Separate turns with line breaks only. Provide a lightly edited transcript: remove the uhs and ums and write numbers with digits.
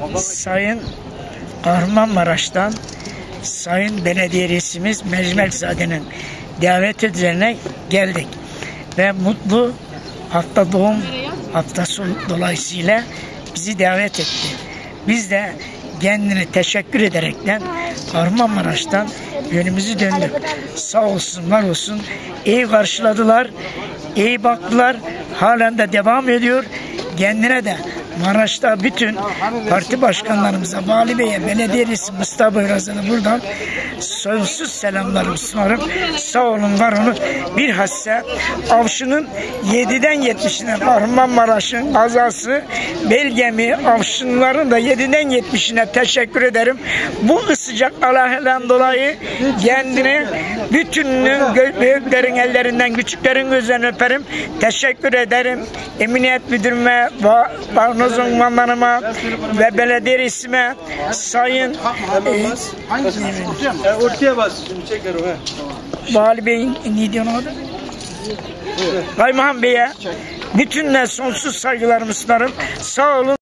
Sayın Kahramanmaraş'tan Sayın Belediye Reisimiz Mecmelzade'nin davet üzerine geldik. Ve mutlu hafta doğum haftası dolayısıyla bizi davet etti. Biz de kendine teşekkür ederekten Kahramanmaraş'tan yönümüzü döndük. Sağ olsun, var olsun. İyi karşıladılar, iyi baktılar. Halen de devam ediyor. Kendine de Maraş'ta bütün parti başkanlarımıza, Vali Bey'e, belediye reisi Mustafa Örazan'a buradan sonsuz selamlarımı sunarım. Sağ olun, var olun. Bilhassa Avşı'nın 7'den 70'ine Kahramanmaraş'ın kazası Belgemi Avşınların da 7'den 70'ine teşekkür ederim. Bu sıcak Allah'tan dolayı kendini bütününün büyüklerin ellerinden, küçüklerin gözlerinden öperim. Teşekkür ederim. Emniyet Müdürüme, uzmanlarıma ve belediye reisime, sayın Vali Bey'in ne diyor adı? Kaymakam Bey'e bütünle sonsuz saygılarımı sunarım. Sağ olun.